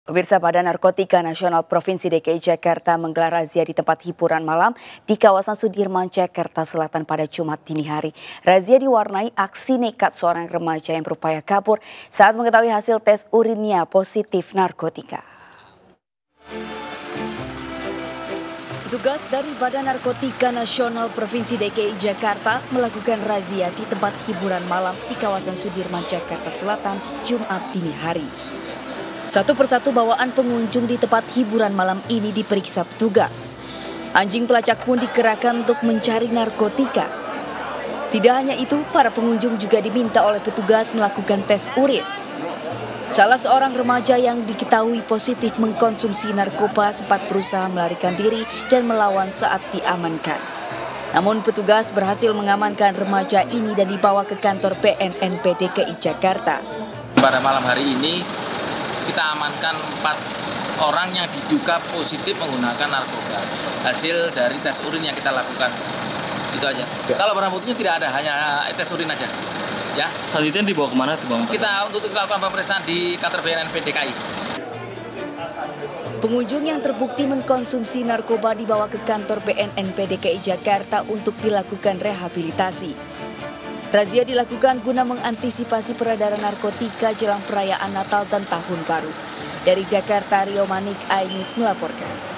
Pemirsa, Badan Narkotika Nasional Provinsi DKI Jakarta menggelar razia di tempat hiburan malam di kawasan Sudirman, Jakarta Selatan pada Jumat dini hari. Razia diwarnai aksi nekat seorang remaja yang berupaya kabur saat mengetahui hasil tes urinnya positif narkotika. Petugas dari Badan Narkotika Nasional Provinsi DKI Jakarta melakukan razia di tempat hiburan malam di kawasan Sudirman, Jakarta Selatan Jumat dini hari. Satu persatu bawaan pengunjung di tempat hiburan malam ini diperiksa petugas. Anjing pelacak pun dikerahkan untuk mencari narkotika. Tidak hanya itu, para pengunjung juga diminta oleh petugas melakukan tes urin. Salah seorang remaja yang diketahui positif mengkonsumsi narkoba sempat berusaha melarikan diri dan melawan saat diamankan. Namun petugas berhasil mengamankan remaja ini dan dibawa ke kantor BNNP DKI Jakarta. Pada malam hari ini kita amankan 4 orang yang diduga positif menggunakan narkoba. Hasil dari tes urin yang kita lakukan. Itu aja. Ya. Kalau barang buktinya tidak ada, hanya tes urin aja. Ya. Selanjutnya dibawa kemana? Kita untuk lakukan pemeriksaan di kantor BNNP DKI. Pengunjung yang terbukti mengkonsumsi narkoba dibawa ke kantor BNNP DKI Jakarta untuk dilakukan rehabilitasi. Razia dilakukan guna mengantisipasi peredaran narkotika jelang perayaan Natal dan Tahun Baru. Dari Jakarta, Rio Manik, iNews melaporkan.